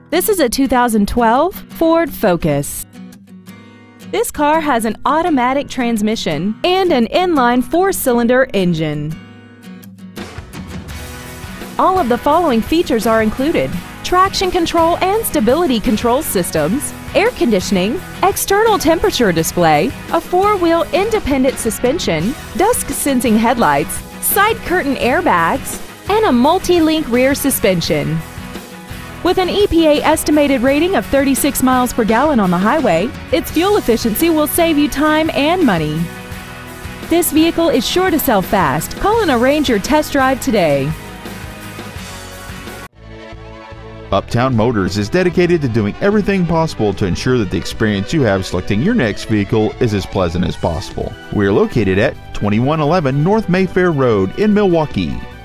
This is a 2012 Ford Focus. This car has an automatic transmission and an inline 4-cylinder engine. All of the following features are included: traction control and stability control systems, air conditioning, external temperature display, a 4-wheel independent suspension, dusk sensing headlights, side curtain airbags, and a multi-link rear suspension. With an EPA estimated rating of 36 miles per gallon on the highway, its fuel efficiency will save you time and money. This vehicle is sure to sell fast. Call and arrange your test drive today. Uptown Motors is dedicated to doing everything possible to ensure that the experience you have selecting your next vehicle is as pleasant as possible. We are located at 2111 North Mayfair Road in Milwaukee.